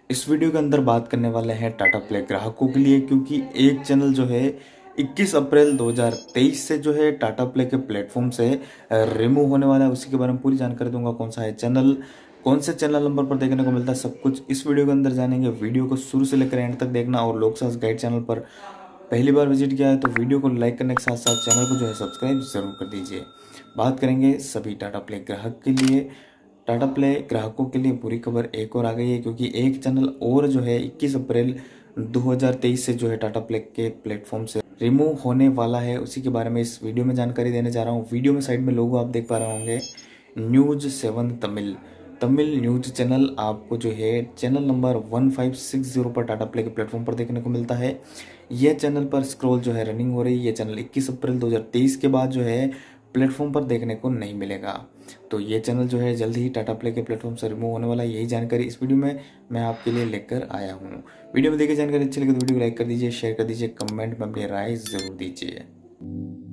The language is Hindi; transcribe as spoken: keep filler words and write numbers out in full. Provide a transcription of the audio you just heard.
इस वीडियो के अंदर बात करने वाले हैं टाटा प्ले ग्राहकों के लिए, क्योंकि एक चैनल जो है इक्कीस अप्रैल दो हज़ार तेईस से जो है टाटा प्ले के प्लेटफॉर्म से रिमूव होने वाला है। उसी के बारे में पूरी जानकारी दूंगा। कौन सा है चैनल, कौन से चैनल नंबर पर देखने को मिलता है, सब कुछ इस वीडियो के अंदर जानेंगे। वीडियो को शुरू से लेकर एंड तक देखना। और लोकसास गाइड चैनल पर पहली बार विजिट किया है तो वीडियो को लाइक करने के साथ साथ चैनल को जो है सब्सक्राइब जरूर कर दीजिए। बात करेंगे सभी टाटा प्ले ग्राहक के लिए। टाटा प्ले ग्राहकों के लिए बुरी खबर एक और आ गई है, क्योंकि एक चैनल और जो है इक्कीस अप्रैल दो हज़ार तेईस से जो है टाटा प्ले के प्लेटफॉर्म से रिमूव होने वाला है। उसी के बारे में इस वीडियो में जानकारी देने जा रहा हूँ। वीडियो में साइड में लोगो आप देख पा रहे होंगे, news seven Tamil Tamil news channel आपको जो है channel number one five six zero पर टाटा प्ले के प्लेटफॉर्म पर देखने को मिलता है। यह चैनल पर स्क्रॉल जो है रनिंग हो रही है। यह चैनल इक्कीस अप्रैल दो हज़ार तेईस के बाद जो है प्लेटफॉर्म पर देखने को नहीं मिलेगा। तो ये चैनल जो है जल्द ही टाटा प्ले के प्लेटफॉर्म से रिमूव होने वाला है। यही जानकारी इस वीडियो में मैं आपके लिए लेकर आया हूँ। वीडियो में देखिए जानकारी अच्छी लगे तो वीडियो को लाइक कर दीजिए, शेयर कर दीजिए, कमेंट में अपनी राय जरूर दीजिए।